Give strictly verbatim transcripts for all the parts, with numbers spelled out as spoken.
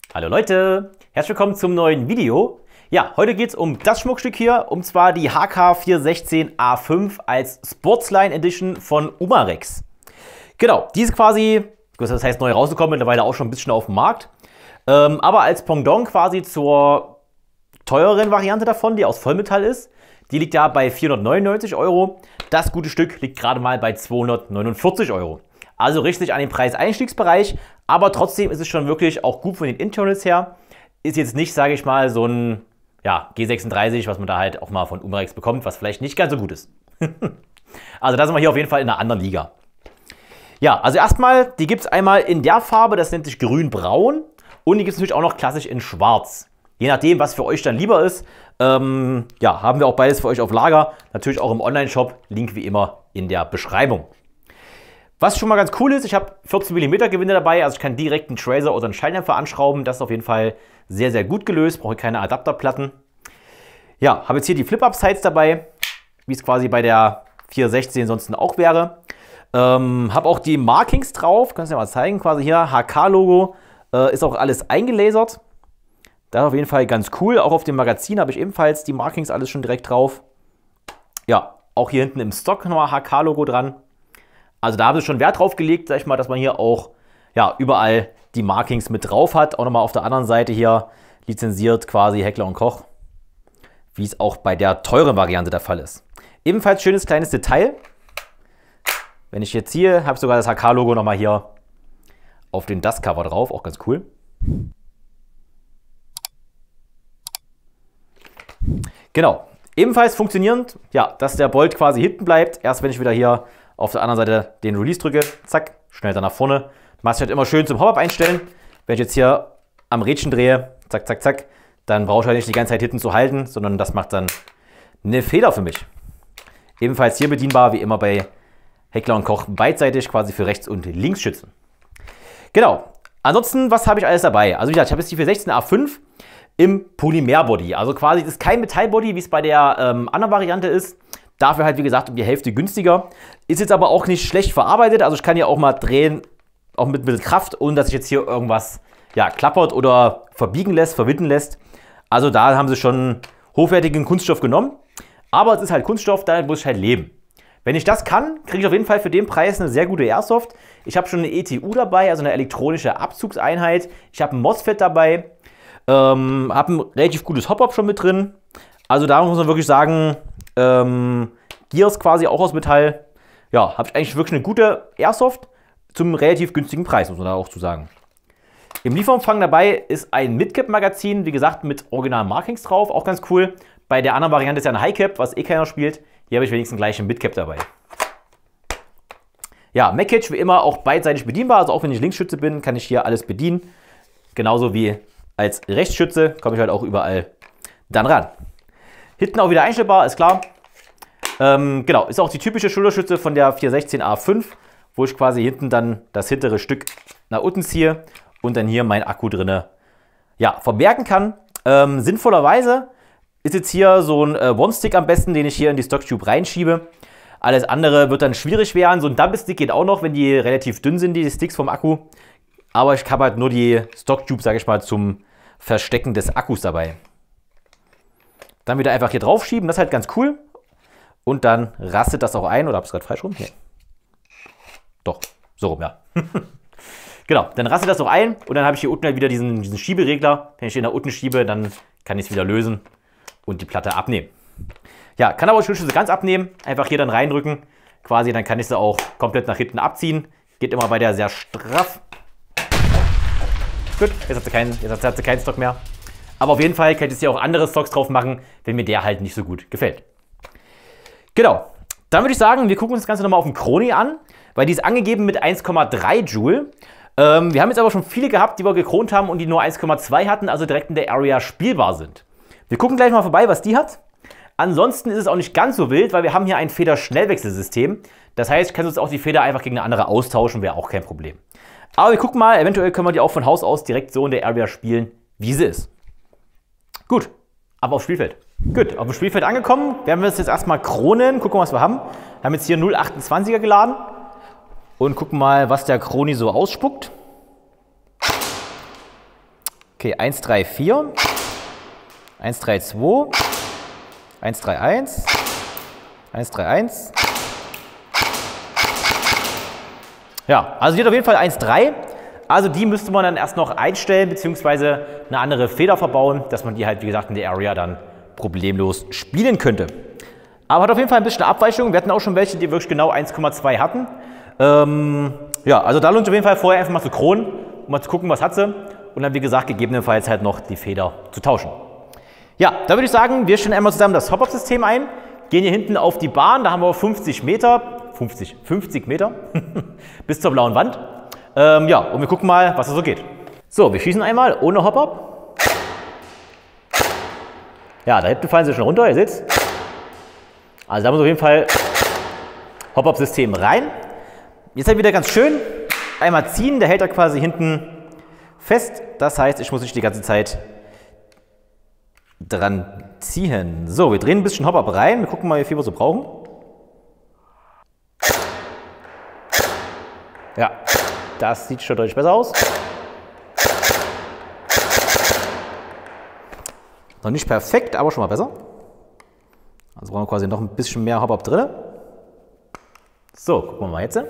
Hallo Leute, herzlich willkommen zum neuen Video. Ja, heute geht es um das Schmuckstück hier, und zwar die H K vier sechzehn A fünf als Sportsline Edition von Umarex. Genau, die ist quasi, das heißt neu rausgekommen, mittlerweile auch schon ein bisschen auf dem Markt. Ähm, aber als Pendant quasi zur teureren Variante davon, die aus Vollmetall ist. Die liegt ja bei vierhundertneunundneunzig Euro. Das gute Stück liegt gerade mal bei zweihundertneunundvierzig Euro. Also richtig an den Preiseinstiegsbereich, aber trotzdem ist es schon wirklich auch gut von den Internals her. Ist jetzt nicht, sage ich mal, so ein ja, G sechsunddreißig, was man da halt auch mal von Umarex bekommt, was vielleicht nicht ganz so gut ist. Also da sind wir hier auf jeden Fall in einer anderen Liga. Ja, also erstmal, die gibt es einmal in der Farbe, das nennt sich grün-braun, und die gibt es natürlich auch noch klassisch in schwarz. Je nachdem, was für euch dann lieber ist, ähm, ja, haben wir auch beides für euch auf Lager. Natürlich auch im Online-Shop, Link wie immer in der Beschreibung. Was schon mal ganz cool ist, ich habe vierzehn Millimeter Gewinde dabei, also ich kann direkt einen Tracer oder einen Schalldämpfer anschrauben. Das ist auf jeden Fall sehr, sehr gut gelöst, brauche keine Adapterplatten. Ja, habe jetzt hier die Flip-Up-Sights dabei, wie es quasi bei der vier sechzehn sonst auch wäre. Ähm, habe auch die Markings drauf, kann ich dir mal zeigen, quasi hier H K-Logo, äh, ist auch alles eingelasert. Das ist auf jeden Fall ganz cool. Auch auf dem Magazin habe ich ebenfalls die Markings alles schon direkt drauf. Ja, auch hier hinten im Stock nochmal H K-Logo dran. Also da haben sie schon Wert drauf gelegt, sag ich mal, dass man hier auch ja, überall die Markings mit drauf hat. Auch nochmal auf der anderen Seite hier lizenziert quasi Heckler und Koch, wie es auch bei der teuren Variante der Fall ist. Ebenfalls schönes kleines Detail. Wenn ich jetzt hier, habe ich sogar das H K-Logo nochmal hier auf den Dustcover drauf, auch ganz cool. Genau, ebenfalls funktionierend, ja, dass der Bolt quasi hinten bleibt. Erst wenn ich wieder hier auf der anderen Seite den Release drücke, zack, schnell dann nach vorne. Machst du halt immer schön zum Hop-Up einstellen. Wenn ich jetzt hier am Rädchen drehe, zack, zack, zack, dann brauche ich halt nicht die ganze Zeit hinten zu halten, sondern das macht dann eine Feder für mich. Ebenfalls hier bedienbar, wie immer bei Heckler und Koch, beidseitig quasi für Rechts- und Linksschützen. Genau, ansonsten, was habe ich alles dabei? Also wie gesagt, ich habe jetzt die vier sechzehn A fünf im Polymer-Body. Also quasi, das ist kein Metall-Body, wie es bei der ähm, anderen Variante ist. Dafür halt, wie gesagt, um die Hälfte günstiger. Ist jetzt aber auch nicht schlecht verarbeitet. Also ich kann hier auch mal drehen, auch mit, mit Kraft, ohne dass sich jetzt hier irgendwas ja, klappert oder verbiegen lässt, verwinden lässt. Also da haben sie schon hochwertigen Kunststoff genommen. Aber es ist halt Kunststoff, da muss ich halt leben. Wenn ich das kann, kriege ich auf jeden Fall für den Preis eine sehr gute Airsoft. Ich habe schon eine E T U dabei, also eine elektronische Abzugseinheit. Ich habe ein MOSFET dabei. Ähm, habe ein relativ gutes Hop-Up schon mit drin. Also da muss man wirklich sagen, ähm, Gears quasi auch aus Metall. Ja, habe ich eigentlich wirklich eine gute Airsoft zum relativ günstigen Preis, muss man da auch zu sagen. Im Lieferumfang dabei ist ein Mid-Cap-Magazin, wie gesagt, mit originalen Markings drauf, auch ganz cool. Bei der anderen Variante ist ja ein High-Cap, was eh keiner spielt. Hier habe ich wenigstens gleich ein Mid-Cap dabei. Ja, Mac-Catch wie immer auch beidseitig bedienbar, also auch wenn ich Linksschütze bin, kann ich hier alles bedienen. Genauso wie als Rechtsschütze komme ich halt auch überall dann ran. Hinten auch wieder einstellbar, ist klar. Ähm, genau, ist auch die typische Schulterschütze von der vier sechzehn A fünf, wo ich quasi hinten dann das hintere Stück nach unten ziehe und dann hier mein Akku drin ja, verbergen kann. Ähm, sinnvollerweise ist jetzt hier so ein äh, One-Stick am besten, den ich hier in die Stocktube reinschiebe. Alles andere wird dann schwierig werden. So ein Double-Stick geht auch noch, wenn die relativ dünn sind, die Sticks vom Akku. Aber ich habe halt nur die Stocktube, sage ich mal, zum Verstecken des Akkus dabei. Dann wieder einfach hier drauf schieben, das ist halt ganz cool. Und dann rastet das auch ein, oder habe ich es gerade falsch rum? Nee. Doch, so rum, ja. Genau, dann rastet das auch ein und dann habe ich hier unten halt wieder diesen, diesen Schieberegler. Wenn ich den nach unten schiebe, dann kann ich es wieder lösen und die Platte abnehmen. Ja, kann aber auch Schulterschütze ganz abnehmen, einfach hier dann reindrücken. Quasi, dann kann ich sie auch komplett nach hinten abziehen. Geht immer bei der sehr straff. Gut, jetzt hat sie keinen, jetzt hat sie keinen Stock mehr. Aber auf jeden Fall könnt ihr hier auch andere Stocks drauf machen, wenn mir der halt nicht so gut gefällt. Genau, dann würde ich sagen, wir gucken uns das Ganze nochmal auf dem Chronie an, weil die ist angegeben mit eins Komma drei Joule. Ähm, wir haben jetzt aber schon viele gehabt, die wir gekront haben und die nur eins Komma zwei hatten, also direkt in der Area spielbar sind. Wir gucken gleich mal vorbei, was die hat. Ansonsten ist es auch nicht ganz so wild, weil wir haben hier ein Feder-Schnellwechselsystem. Das heißt, ich kann uns auch die Feder einfach gegen eine andere austauschen, wäre auch kein Problem. Aber wir gucken mal, eventuell können wir die auch von Haus aus direkt so in der Area spielen, wie sie ist. Gut, ab aufs Spielfeld. Gut, auf dem Spielfeld angekommen, werden wir uns jetzt erstmal kronen, gucken, was wir haben. Wir haben jetzt hier null Komma achtundzwanziger geladen und gucken mal, was der Chronie so ausspuckt. Okay, eins drei vier, eins drei zwei, eins drei eins, eins drei eins. Ja, also hier hat auf jeden Fall eins drei. Also die müsste man dann erst noch einstellen, beziehungsweise eine andere Feder verbauen, dass man die halt, wie gesagt, in der Area dann problemlos spielen könnte. Aber hat auf jeden Fall ein bisschen Abweichung. Wir hatten auch schon welche, die wirklich genau eins Komma zwei hatten. Ähm, ja, also da lohnt sich auf jeden Fall vorher einfach mal zu kronen, um mal zu gucken, was hat sie. Und dann, wie gesagt, gegebenenfalls halt noch die Feder zu tauschen. Ja, da würde ich sagen, wir stellen einmal zusammen das Hop-Up-System ein, gehen hier hinten auf die Bahn, da haben wir fünfzig Meter, fünfzig, fünfzig Meter bis zur blauen Wand. Ähm, ja, und wir gucken mal, was da so geht. So, wir schießen einmal ohne Hop-Up. Ja, da hinten fallen sie schon runter, ihr seht's. Also da muss auf jeden Fall Hop-Up-System rein. Jetzt halt wieder ganz schön. Einmal ziehen, der hält er quasi hinten fest. Das heißt, ich muss nicht die ganze Zeit dran ziehen. So, wir drehen ein bisschen Hop-Up rein. Wir gucken mal, wie viel wir so brauchen. Ja, das sieht schon deutlich besser aus. Noch nicht perfekt, aber schon mal besser. Also brauchen wir quasi noch ein bisschen mehr Hop-Up drin. So, gucken wir mal jetzt.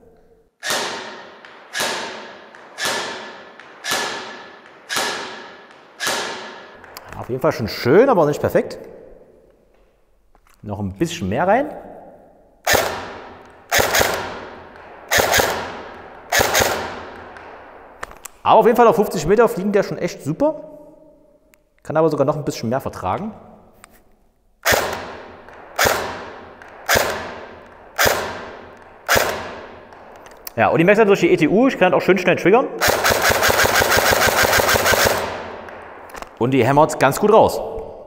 Auf jeden Fall schon schön, aber nicht perfekt. Noch ein bisschen mehr rein. Aber auf jeden Fall auf fünfzig Meter fliegen der schon echt super. Kann aber sogar noch ein bisschen mehr vertragen. Ja, und die merkt durch die E T U, ich kann das auch schön schnell triggern. Und die hämmert ganz gut raus.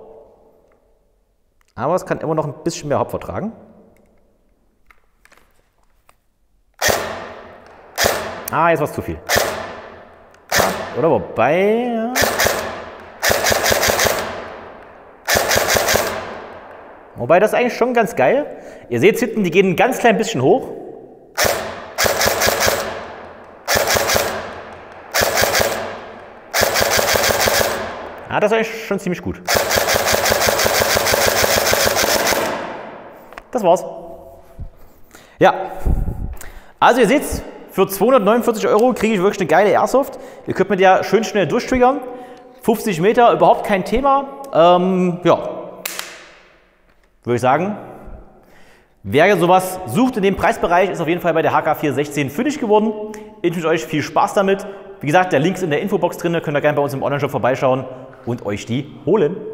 Aber es kann immer noch ein bisschen mehr Hop vertragen. Ah, jetzt war es zu viel. Oder wobei... Ja. Wobei das ist eigentlich schon ganz geil. Ihr seht hinten, die gehen ein ganz klein bisschen hoch. Ja, das ist eigentlich schon ziemlich gut. Das war's. Ja. Also ihr seht, für zweihundertneunundvierzig Euro kriege ich wirklich eine geile Airsoft. Ihr könnt mit der schön schnell durchtriggern. fünfzig Meter, überhaupt kein Thema. Ähm, ja. Würde ich sagen, wer sowas sucht in dem Preisbereich, ist auf jeden Fall bei der H K vier sechzehn fündig geworden. Ich wünsche euch viel Spaß damit. Wie gesagt, der Link ist in der Infobox drin, könnt ihr gerne bei uns im Onlineshop vorbeischauen und euch die holen.